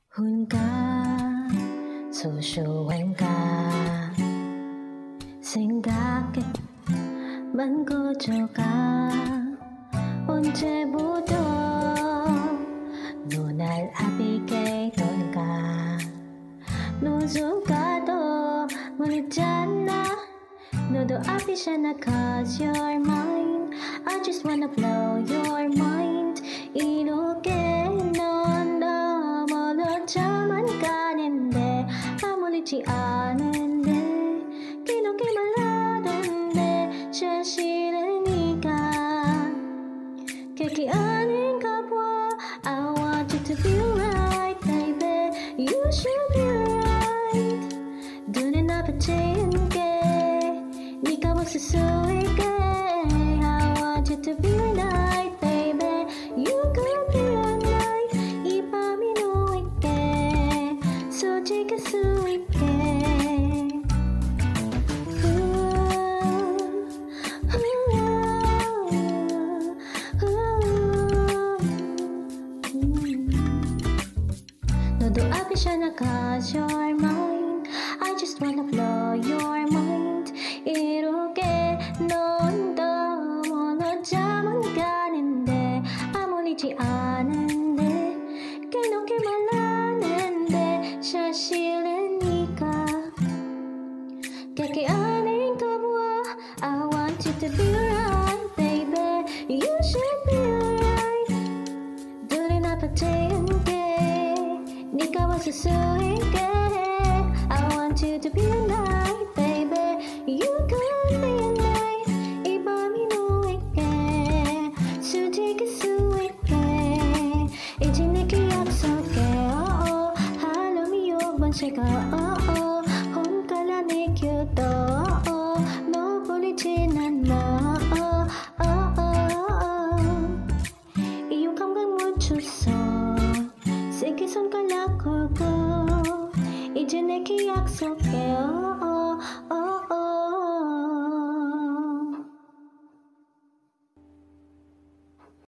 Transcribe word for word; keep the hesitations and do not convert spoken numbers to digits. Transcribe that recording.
혼가 소소한가 생각에 만 고조가 언제부터 눈알 아비게 돈가 누군가도 모르잖아 너도 아비잖아 cause you're mine I just wanna blow your mind 이렇게 넌 너무 멀어져만 가는데 아무렇지 않은데 그렇게 말하던데 사실은 네가 그게 아닌가 봐 I want you to be right baby You should be right 눈은 아파지는 게 네가 웃을 수 있게 I want you to be right baby You could be right 이 밤이 너에게 솔직할 수 있게 너도 아프잖아 cause you're mine I just wanna blow your mind 이렇게 넌 너무 멀어져만 가는데 아무렇지 않은데 그렇게 말하는데 사실은 네가 그게 아닌가 봐 I want you to be right baby You should be right 둘은 아파지는 게 네가 왔을 수 있게 I want you to be right baby You could be right 이 밤이 너에게 솔직할 수 있게 이제 내게 약속해 oh, oh. 하루미 요번째가 oh, oh. 혼갈라 내 곁도 oh, oh. 너 버리진 않아 oh, oh, oh, oh. 이 감각 멈췄어 세게 손가락 걸고 이제 내게 약속해요